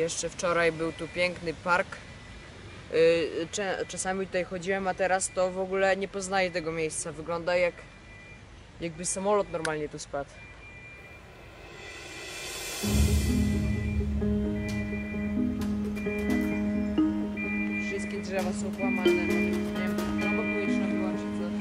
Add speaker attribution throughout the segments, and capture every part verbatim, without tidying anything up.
Speaker 1: jeszcze wczoraj był tu piękny park. Czasami tutaj chodziłem, a teraz to w ogóle nie poznaję tego miejsca. Wygląda jak jakby samolot normalnie tu spadł. Wszystkie drzewa są połamane. Nie wiem, trąba powietrzna była czy coś.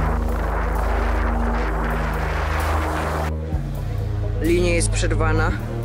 Speaker 1: Linia jest przerwana.